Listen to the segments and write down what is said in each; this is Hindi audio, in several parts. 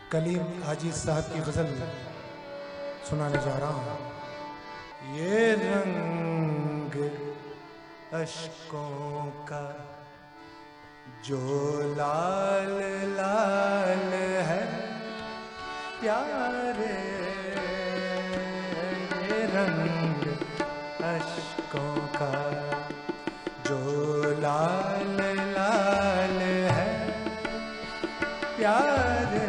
कलीम हाजी साहब की गजल सुनाने जा रहा हूं। ये रंग अश्कों का जो लाल लाल है प्यारे, ये रंग अश्कों का जो लाल लाल है प्यारे,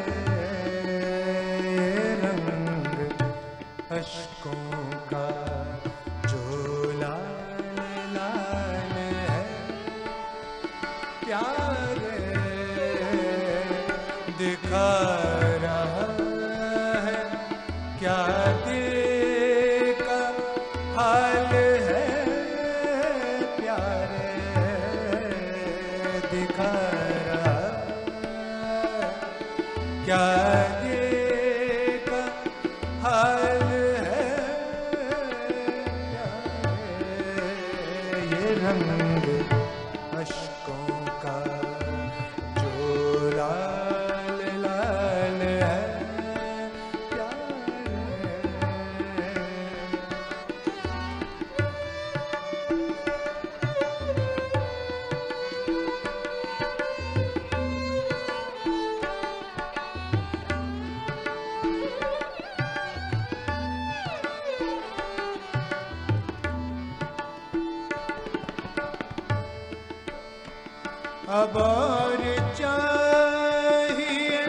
अश्कों का जो लाल लाल है प्यारे, दिखा रहा है क्या दिल का हाल है प्यारे, दिखा रहा क्या दिल का हाल रंग अश्कों का जो लाल लाल है प्यारे। अब और चाहिए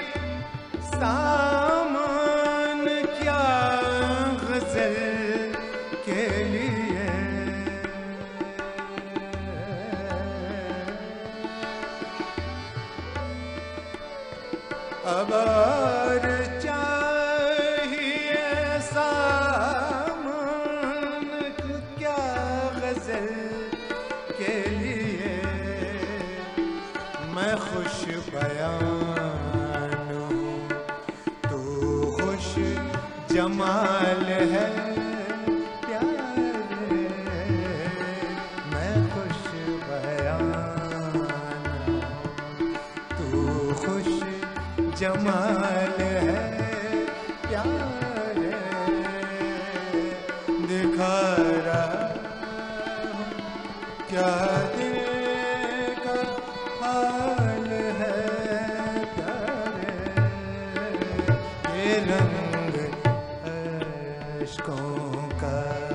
सामान क्या गज़ल के लिए, अब और चाहिए सामान क्या गज़ल के लिए, मैं खुश बयान हूँ तू खुश जमाल है प्यारे, मैं खुश बयान हूँ तू खुश जमाल है प्यारे, दिखा रहा क्या हाल है प्यारे, ये रंग अश्कों का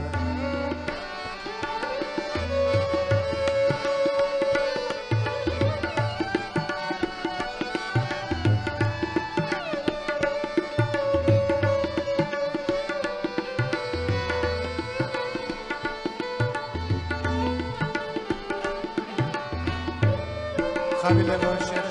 काबिल रोशन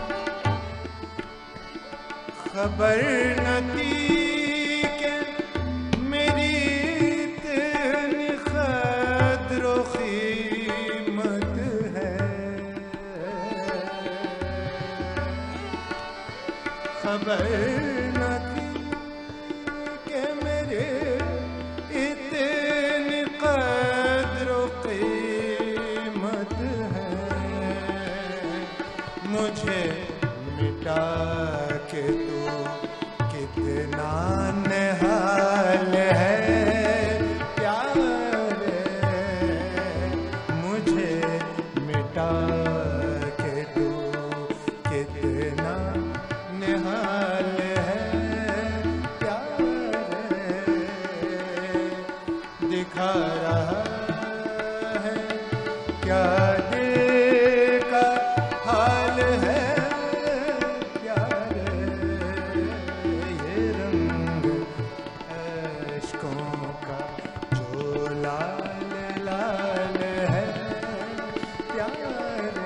खबर न थी कि मेरी इतनी कद्र व कीमत है, खबर न थी कि मेरी इतनी कद्र व कीमत है, मुझे मिटा के तू कितना निहाल है प्यारे, मुझे मिटा के तू कितना निहाल है प्यारे, दिखा रहा है क्या दिल का हाल है प्यारे, ये रंग अश्कों का जो लाल लाल है प्यारे,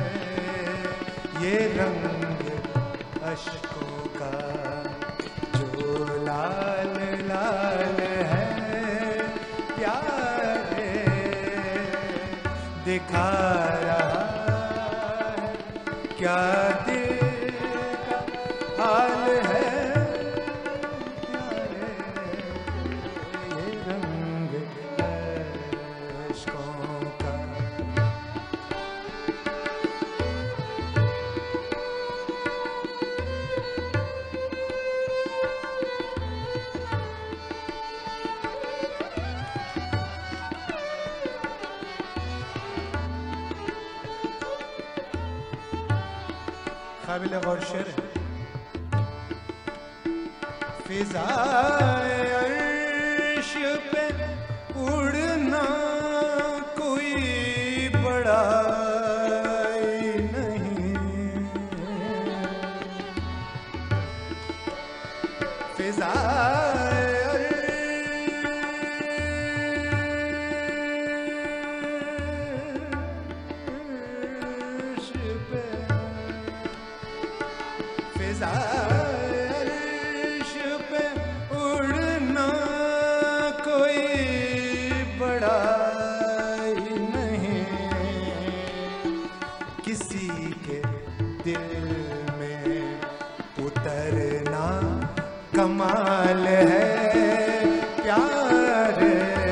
ये रंग अश्कों का जो लाल लाल है प्यारे, दिखा रहा है क्या दिल का हाल है प्यारे, ये रंग अश्कों का। काबिल गौर शेर है। फिज़ाए अर्श पे उड़ना कोई बड़ाई नहीं, फिज़ाए अर्श पे, फिज़ाए अर्श पे उड़ना कोई बड़ाई नहीं, किसी के दिल में उतरना कमाल है प्यार,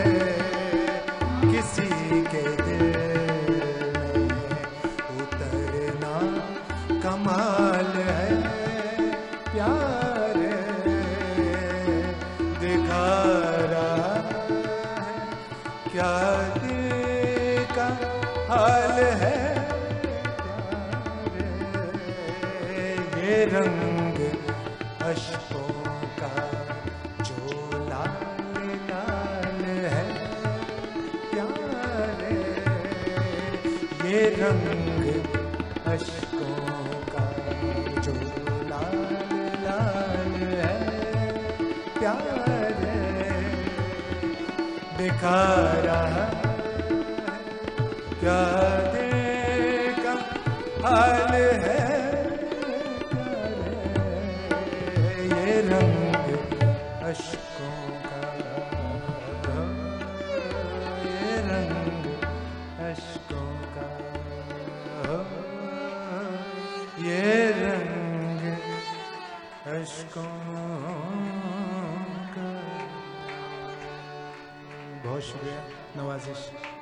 किसी के दिल में उतरना कमाल है प्यार, दिखा रहा है क्या दिल का हाल है प्यार, ये रंग अश्कों का जो लाल लाल है प्यार, ये रंग अश्कों का जो लाल लाल है प्यार, दिखा रहा है क्या दिल का हाल है प्यार, ये रंग अश्कों का, ये रंग अश्कों का, ये रंग अश्कों का। बहुत शुक्रिया, नवाजिश।